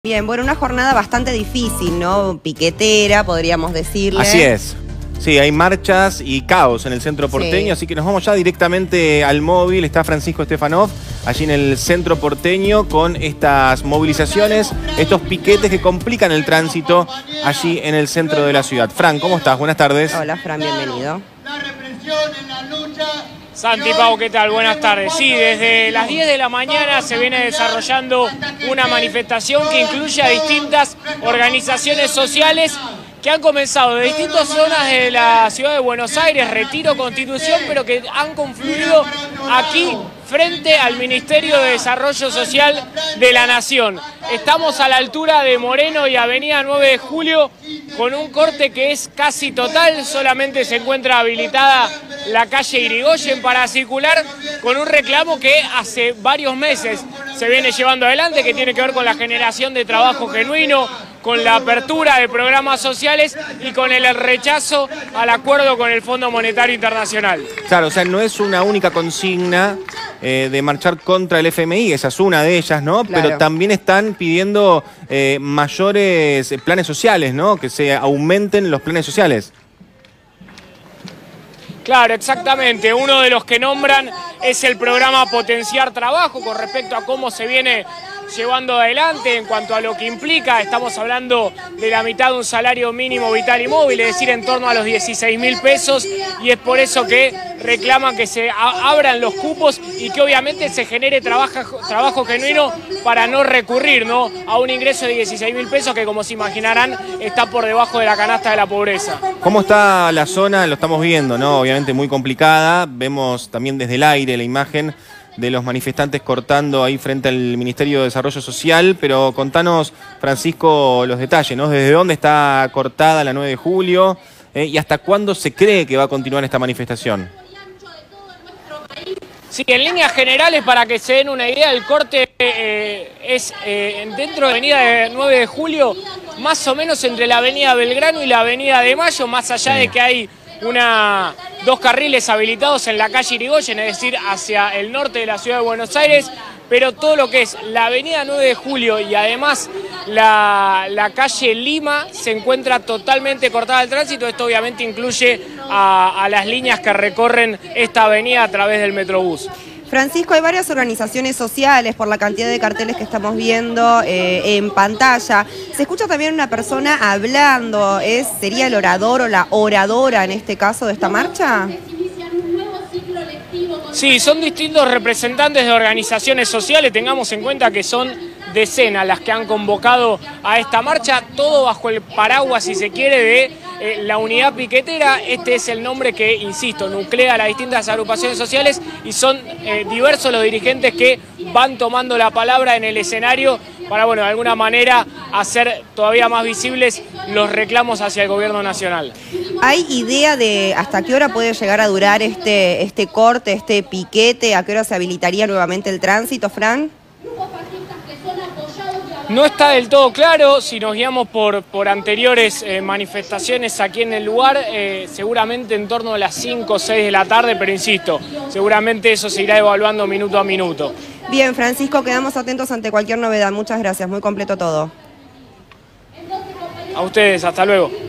Bien, bueno, una jornada bastante difícil, ¿no? Piquetera, podríamos decirle. Así es. Sí, hay marchas y caos en el centro porteño, sí. Así que nos vamos ya directamente al móvil. Está Francisco Stefanov allí en el centro porteño con estas movilizaciones, estos piquetes que complican el tránsito allí en el centro de la ciudad. Fran, ¿cómo estás? Buenas tardes. Hola, Fran, bienvenido. Santi, Pau, ¿qué tal? Buenas tardes. Sí, desde las 10 de la mañana se viene desarrollando una manifestación que incluye a distintas organizaciones sociales que han comenzado de distintas zonas de la ciudad de Buenos Aires, Retiro, Constitución, pero que han confluido aquí frente al Ministerio de Desarrollo Social de la Nación. Estamos a la altura de Moreno y Avenida 9 de Julio con un corte que es casi total, solamente se encuentra habilitada la calle Irigoyen para circular con un reclamo que hace varios meses se viene llevando adelante, que tiene que ver con la generación de trabajo genuino, con la apertura de programas sociales y con el rechazo al acuerdo con el Fondo Monetario Internacional. Claro, o sea, no es una única consigna de marchar contra el FMI, esa es una de ellas, ¿no? Claro. Pero también están pidiendo mayores planes sociales, ¿no? Que se aumenten los planes sociales. Claro, exactamente. Uno de los que nombran es el programa Potenciar Trabajo con respecto a cómo se viene llevando adelante en cuanto a lo que implica. Estamos hablando de la mitad de un salario mínimo vital y móvil, es decir, en torno a los 16.000 pesos, y es por eso que reclaman que se abran los cupos y que obviamente se genere trabajo genuino para no recurrir, ¿no?, a un ingreso de 16.000 pesos que, como se imaginarán, está por debajo de la canasta de la pobreza. ¿Cómo está la zona? Lo estamos viendo, ¿no? Obviamente muy complicada. Vemos también desde el aire la imagen de los manifestantes cortando ahí frente al Ministerio de Desarrollo Social, pero contanos, Francisco, los detalles, ¿no? ¿Desde dónde está cortada la 9 de julio y hasta cuándo se cree que va a continuar esta manifestación? Sí, en líneas generales, para que se den una idea, el corte es dentro de la avenida 9 de Julio, más o menos entre la avenida Belgrano y la avenida de Mayo, más allá de que hay dos carriles habilitados en la calle Irigoyen, es decir, hacia el norte de la ciudad de Buenos Aires, pero todo lo que es la avenida 9 de Julio y además la calle Lima se encuentra totalmente cortada al tránsito. Esto obviamente incluye a las líneas que recorren esta avenida a través del Metrobús. Francisco, hay varias organizaciones sociales por la cantidad de carteles que estamos viendo en pantalla. Se escucha también una persona hablando, ¿sería el orador o la oradora en este caso de esta marcha? Sí, son distintos representantes de organizaciones sociales, tengamos en cuenta que son decenas las que han convocado a esta marcha, todo bajo el paraguas, si se quiere, de la unidad piquetera. Este es el nombre que, insisto, nuclea a las distintas agrupaciones sociales y son diversos los dirigentes que van tomando la palabra en el escenario para, bueno, de alguna manera hacer todavía más visibles los reclamos hacia el gobierno nacional. ¿Hay idea de hasta qué hora puede llegar a durar este corte, este piquete? ¿A qué hora se habilitaría nuevamente el tránsito, Fran? No está del todo claro. Si nos guiamos por anteriores manifestaciones aquí en el lugar, seguramente en torno a las 5 o 6 de la tarde, pero insisto, seguramente eso se irá evaluando minuto a minuto. Bien, Francisco, quedamos atentos ante cualquier novedad. Muchas gracias, muy completo todo. A ustedes, hasta luego.